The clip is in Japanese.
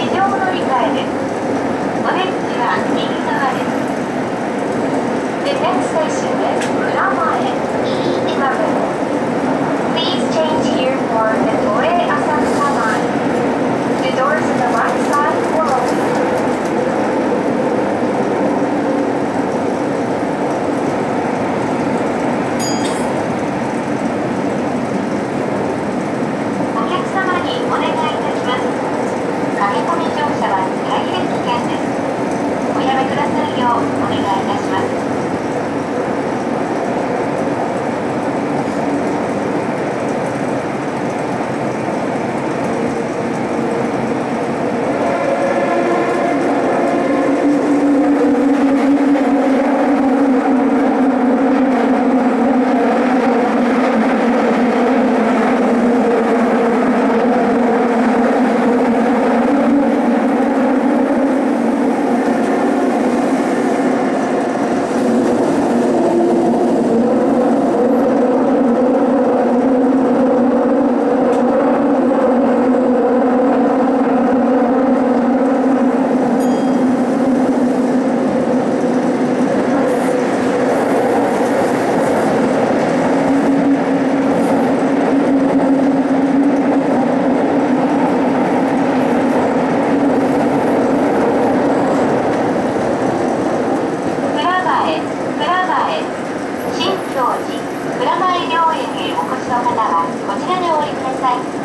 地上乗り換えです。お出口は右側です。The next station is Kuramae E11. Please change here for the Toei Asakusa line. The doors on the right side will open. お客様にお願いいたします。駆け込み乗車は大変危険です。おやめくださいようお願いいたします。新境寺蔵前霊園へお越しの方はこちらでお降りください。